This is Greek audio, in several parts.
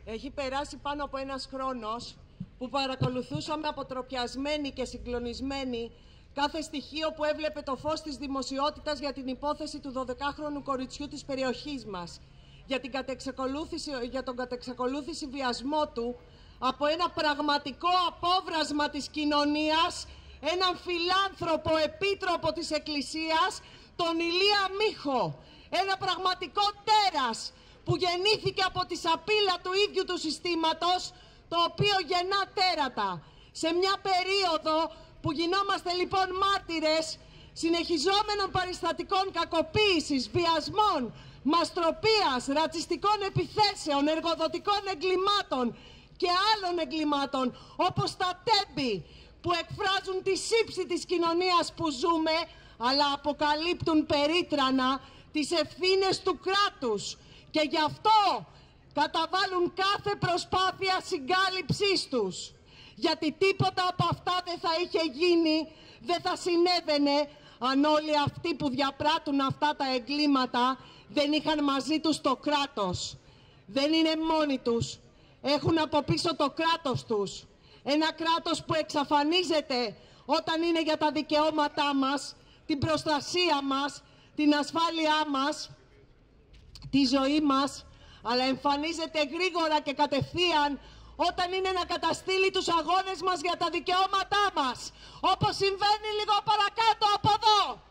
Έχει περάσει πάνω από ένας χρόνος που παρακολουθούσαμε αποτροπιασμένοι και συγκλονισμένοι κάθε στοιχείο που έβλεπε το φως της δημοσιότητας για την υπόθεση του 12χρονου κοριτσιού της περιοχής μας, για τον κατεξακολούθηση βιασμό του από ένα πραγματικό απόβρασμα της κοινωνίας, έναν φιλάνθρωπο επίτροπο της Εκκλησίας, τον Ηλία Μίχο, ένα πραγματικό τέρας που γεννήθηκε από τη σαπίλα του ίδιου του συστήματος, το οποίο γεννά τέρατα. Σε μια περίοδο που γινόμαστε λοιπόν μάρτυρες συνεχιζόμενων παριστατικών κακοποίησης, βιασμών, μαστροπίας, ρατσιστικών επιθέσεων, εργοδοτικών εγκλημάτων και άλλων εγκλημάτων, όπως τα τέμπη που εκφράζουν τη σύψη της κοινωνίας που ζούμε, αλλά αποκαλύπτουν περίτρανα τις ευθύνες του κράτους και γι' αυτό καταβάλουν κάθε προσπάθεια συγκάλυψής τους. Γιατί τίποτα από αυτά δεν θα είχε γίνει, δεν θα συνέβαινε αν όλοι αυτοί που διαπράττουν αυτά τα εγκλήματα δεν είχαν μαζί τους το κράτος. Δεν είναι μόνοι τους, έχουν από πίσω το κράτος τους. Ένα κράτος που εξαφανίζεται όταν είναι για τα δικαιώματά μας, την προστασία μας, την ασφάλειά μας, τη ζωή μας, αλλά εμφανίζεται γρήγορα και κατευθείαν όταν είναι να καταστήλει τους αγώνες μας για τα δικαιώματά μας, όπως συμβαίνει λίγο παρακάτω από εδώ.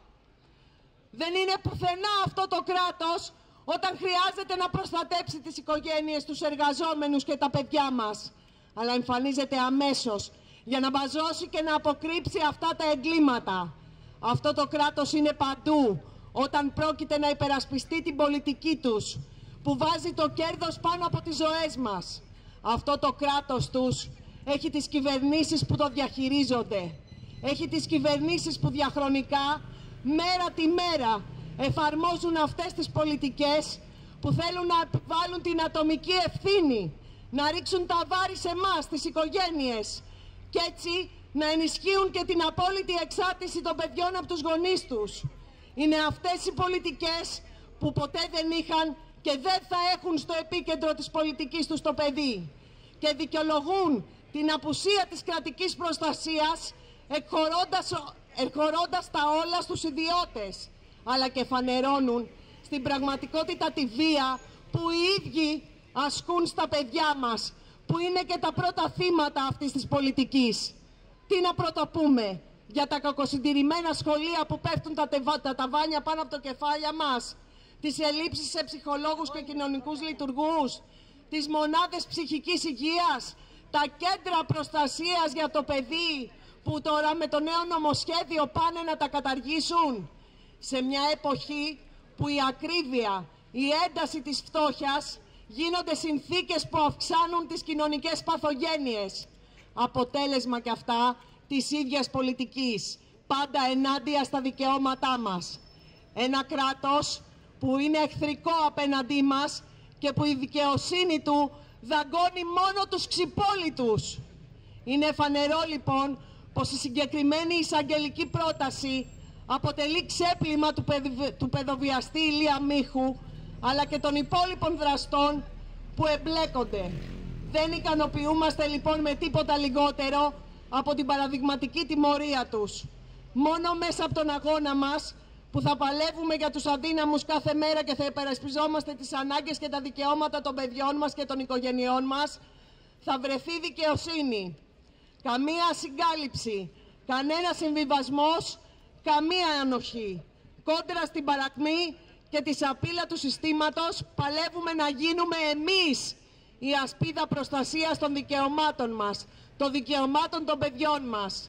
Δεν είναι πουθενά αυτό το κράτος όταν χρειάζεται να προστατέψει τις οικογένειες, τους εργαζόμενους και τα παιδιά μας, αλλά εμφανίζεται αμέσως για να μπαζώσει και να αποκρύψει αυτά τα εγκλήματα. Αυτό το κράτος είναι παντού όταν πρόκειται να υπερασπιστεί την πολιτική τους, που βάζει το κέρδος πάνω από τις ζωές μας. Αυτό το κράτος τους έχει τις κυβερνήσεις που το διαχειρίζονται. Έχει τις κυβερνήσεις που διαχρονικά, μέρα τη μέρα, εφαρμόζουν αυτές τις πολιτικές που θέλουν να επιβάλλουν την ατομική ευθύνη, να ρίξουν τα βάρη σε εμάς, τις οικογένειες, και έτσι να ενισχύουν και την απόλυτη εξάρτηση των παιδιών από τους γονείς τους. Είναι αυτές οι πολιτικές που ποτέ δεν είχαν και δεν θα έχουν στο επίκεντρο της πολιτικής τους το παιδί και δικαιολογούν την απουσία της κρατικής προστασίας εκχωρώντας τα όλα στους ιδιώτες, αλλά και φανερώνουν στην πραγματικότητα τη βία που οι ίδιοι ασκούν στα παιδιά μας, που είναι και τα πρώτα θύματα αυτής της πολιτικής. Τι να πρωτοπούμε για τα κακοσυντηρημένα σχολεία που πέφτουν τα ταβάνια πάνω από το κεφάλια μας, τις ελλείψεις σε ψυχολόγους και κοινωνικούς λειτουργούς, τις μονάδες ψυχικής υγείας, τα κέντρα προστασίας για το παιδί που τώρα με το νέο νομοσχέδιο πάνε να τα καταργήσουν. Σε μια εποχή που η ακρίβεια, η ένταση της φτώχειας γίνονται συνθήκες που αυξάνουν τις κοινωνικές παθογένειες. Αποτέλεσμα και αυτά της ίδιας πολιτικής, πάντα ενάντια στα δικαιώματά μας. Ένα κράτος που είναι εχθρικό απέναντί μας και που η δικαιοσύνη του δαγκώνει μόνο τους ξυπόλυτους. Είναι φανερό λοιπόν πως η συγκεκριμένη εισαγγελική πρόταση αποτελεί ξέπλυμα του παιδοβιαστή Ηλία Μίχου, αλλά και των υπόλοιπων δραστών που εμπλέκονται. Δεν ικανοποιούμαστε λοιπόν με τίποτα λιγότερο από την παραδειγματική τιμωρία τους. Μόνο μέσα από τον αγώνα μας, που θα παλεύουμε για τους αδύναμους κάθε μέρα και θα υπερασπιζόμαστε τις ανάγκες και τα δικαιώματα των παιδιών μας και των οικογενειών μας, θα βρεθεί δικαιοσύνη. Καμία συγκάλυψη, κανένα συμβιβασμός, καμία ανοχή. Κόντρα στην παρακμή και τη σαπίλα του συστήματος παλεύουμε να γίνουμε εμείς η ασπίδα προστασίας των δικαιωμάτων μας, των δικαιωμάτων των παιδιών μας.